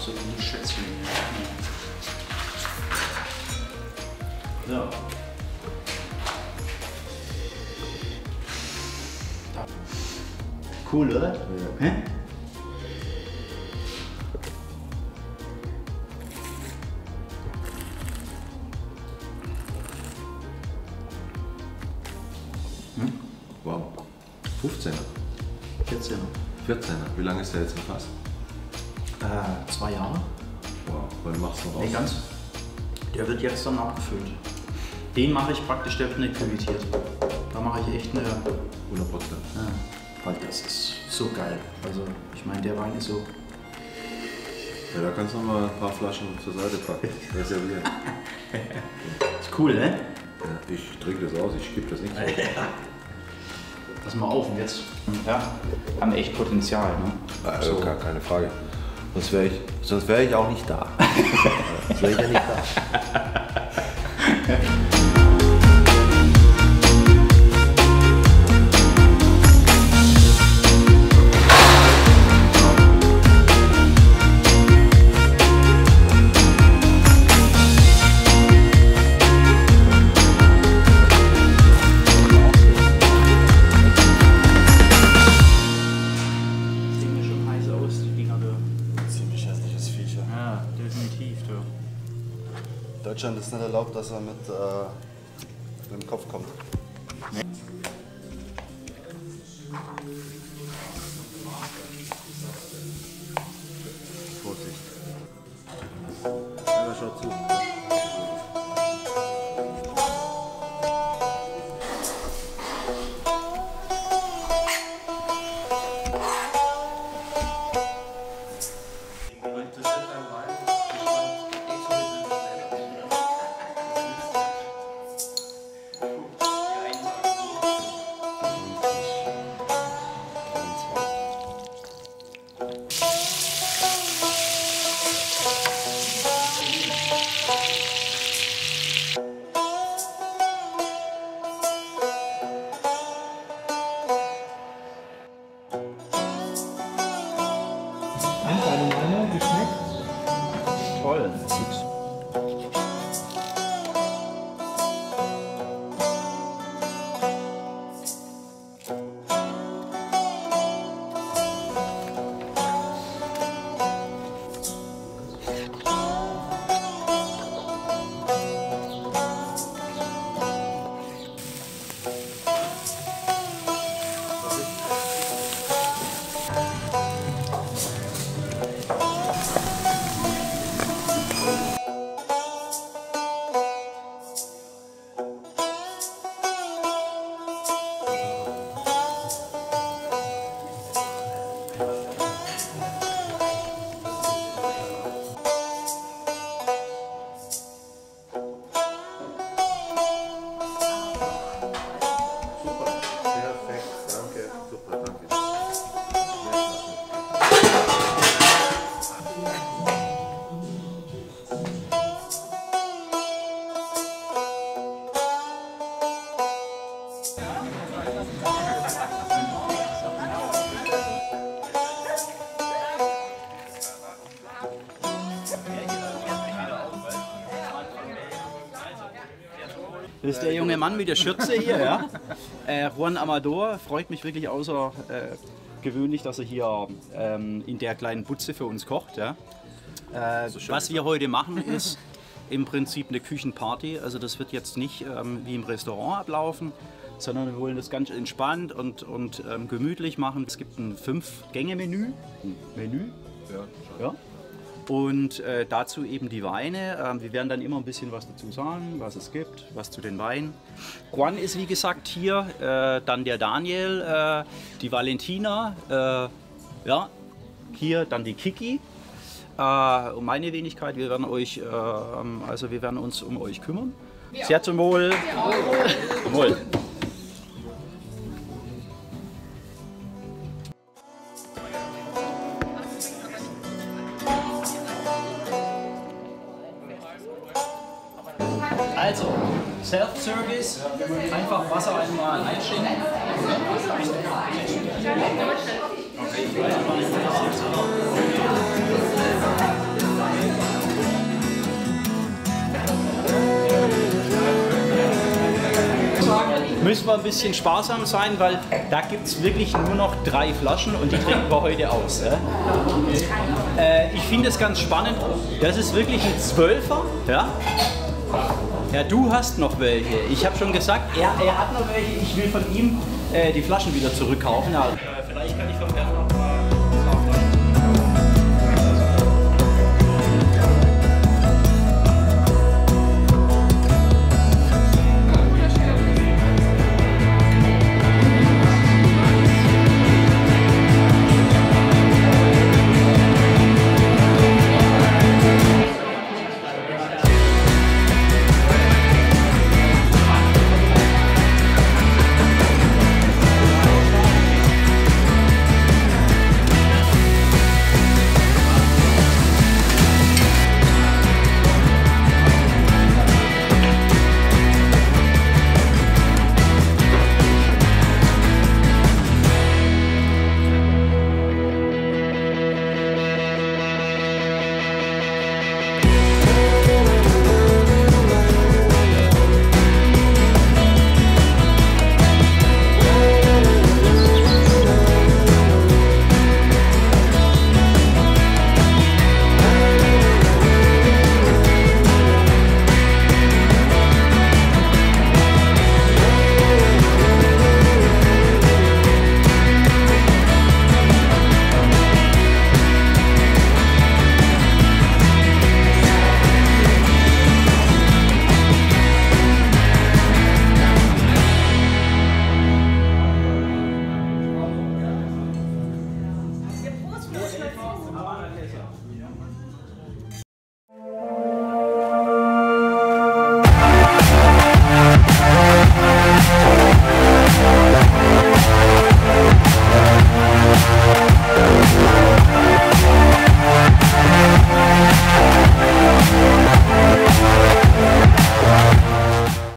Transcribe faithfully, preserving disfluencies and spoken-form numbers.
absolute Schätzchen. So. Cool, oder? Ja. Hä? Hm? Wow. fünfzehner. vierzehner. vierzehner. Wie lange ist der jetzt im Fass? Äh, zwei Jahre. Wow. Wann machst du noch aus? Nee, ganz. Der wird jetzt dann abgefüllt. Den mache ich praktisch, der wird nicht küvitiert. Da mache ich echt eine... hundert Prozent. Ja, weil das ist so geil. Also, ich meine, der Wein ist so... Ja, da kannst du noch mal ein paar Flaschen zur Seite packen. Reservieren. Ist cool, ne? Ja, ich trinke das aus, ich gebe das nicht so. Pass mal auf, und jetzt ja, haben echt Potenzial. Ne? Also so. Gar keine Frage. Sonst wäre ich, sonst wär ich auch nicht da. Sonst wäre ich ja nicht da. Deutschland ist nicht erlaubt, dass er mit, äh, mit dem Kopf kommt. Nee. Vorsicht. Ja, schau zu. Toll. Das ist der junge Mann mit der Schürze hier, ja. Äh, Juan Amador, freut mich wirklich außergewöhnlich, äh, dass er hier ähm, in der kleinen Butze für uns kocht. Ja. Äh, so was wir heute machen, ist im Prinzip eine Küchenparty. Also das wird jetzt nicht ähm, wie im Restaurant ablaufen, sondern wir wollen das ganz entspannt und, und ähm, gemütlich machen. Es gibt ein Fünf-Gänge-Menü. Menü. Ja, ja. Und äh, dazu eben die Weine. Ähm, wir werden dann immer ein bisschen was dazu sagen, was es gibt, was zu den Weinen. Juan ist wie gesagt hier, äh, dann der Daniel, äh, die Valentina, äh, ja, hier dann die Kiki. Äh, und meine Wenigkeit, wir werden euch, äh, also wir werden uns um euch kümmern. Ja. Sehr zum Wohl. Ja. Zum Wohl. Also, Self-Service, einfach Wasser einmal einschenken. Okay, ich weiß nicht, was ich jetzt habe. müssen wir ein bisschen sparsam sein, weil da gibt es wirklich nur noch drei Flaschen und die trinken wir heute aus. Ja? Äh, ich finde es ganz spannend, das ist wirklich ein Zwölfer. Ja? Ja, du hast noch welche. Ich habe schon gesagt, er, er hat noch welche. Ich will von ihm äh, die Flaschen wieder zurückkaufen. Also, äh, vielleicht kann ich vom Herrn